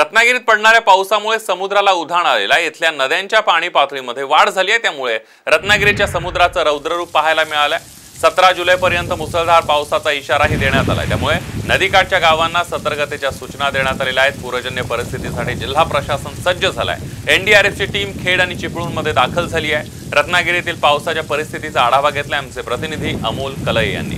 रत्नागिरीत पडणाऱ्या पावसामुळे समुद्राला उधाण आलेला इथल्या नद्यांच्या पाणी पातळीमध्ये वाढ झाली आहे। त्यामुळे रत्नागिरीच्या समुद्राचं रौद्ररूप पाहायला मिळालंय। 17 जुलैपर्यंत मुसळधार पावसाचा इशाराही देण्यात आलाय। त्यामुळे नदीकाठच्या गावांना सतर्कतेच्या सूचना देण्यात आलेल्या आहेत। पूरजन्य परिस्थितीसाठी जिल्हा प्रशासन सज्ज झालंय। एनडीआरएफची टीम खेड आणि चिपळूणमध्ये दाखल झाली आहे। रत्नागिरीतील पावसाच्या परिस्थितीचा आढावा घेतलाय आमचे प्रतिनिधी अमोल कलई यांनी।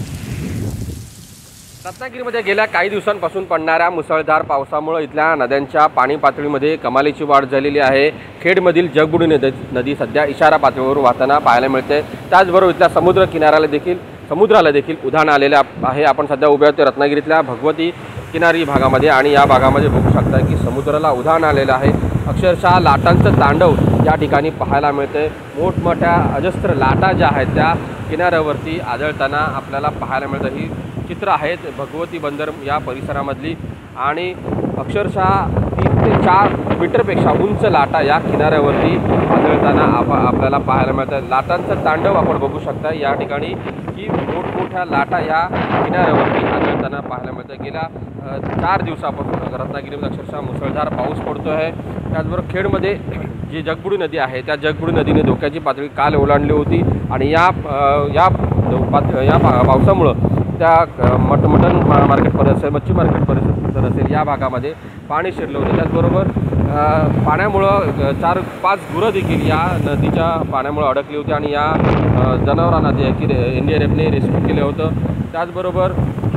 रत्नागिरीमध्ये गेल्या काही दिवसांपासून पडणाऱ्या मुसळधार पावसामुळे इथल्या नद्यांच्या पाणी पातळीमध्ये कमालीची वाढ झालेली आहे। खेडमधील जगबुडी नदी सध्या इशारा पातळीवर वाहताना पाहायला मिळते। त्याचबरोबर इथल्या समुद्राला देखील उधाण आलेले आहे। आपण सध्या उभे आहोत रत्नागिरीतल्या भगवती किनारी भागामध्ये आणि या भागामध्ये बघू शकता की समुद्राला उधाण आलेलं आहे। अक्षरशः लाटांचं तांडव या ठिकाणी पाहायला मिळते। मोठमोठ्या अजस्त्र लाटा ज्या आहेत त्या किनाऱ्यावरती आदळताना आपल्याला पाहायला मिळतं। ही चित्र आहेत भगवती बंदर या परिसरामधली आणि अक्षरशः 3 ते 4 मीटरपेक्षा उंच लाटा या किनाऱ्यावरती आदळताना आपल्याला पाहायला मिळतात। लाटांचं तांडव आपण बघू शकता या ठिकाणी की मोठमोठ्या लाटा या किनाऱ्यावरती आदळताना पाहायला मिळतात। गेल्या 4 दिवसापासून रत्नागिरीमध्ये अक्षरशः मुसळधार पाऊस पडतो आहे। त्याचबरोबर खेडमध्ये जी जगबुडी नदी आहे त्या जगबुडी नदीने धोक्याची पातळी काल ओलांडली होती आणि या पावसामुळं त्या मटन मार्केट परिसर असेल, मच्छी मार्केट परिसर असेल या भागामध्ये पाणी शिरलं होतं। त्याचबरोबर पाण्यामुळं 4-5 गुरं देखील या नदीच्या पाण्यामुळे अडकली होती आणि या जनावरांना देखील एनडीआरएफने रेस्क्यू केलं होतं। त्याचबरोबर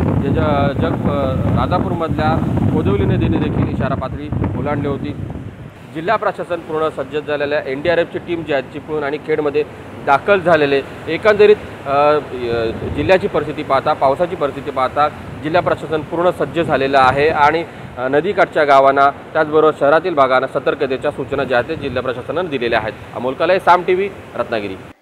राजापूरमधल्या कोदवली नदीने देखील इशारा पातळी ओलांडली होती। जिल्हा प्रशासन पूर्ण सज्ज झालेल्या एनडीआरएफची टीम जी आहे चिपळूण आणि खेडमध्ये दाखल झालेले। एकंदरीत जिल्ह्याची परिस्थिती पाहता, पावसाची परिस्थिती पाहता जिल्हा प्रशासन पूर्ण सज्ज झालेलं आहे आणि नदीकाठच्या गावांना त्याचबरोबर शहरातील भागांना सतर्कतेच्या सूचना ज्या आहेत जिल्हा प्रशासनाने दिलेल्या आहेत। अमोल कलई, साम टीव्ही, रत्नागिरी।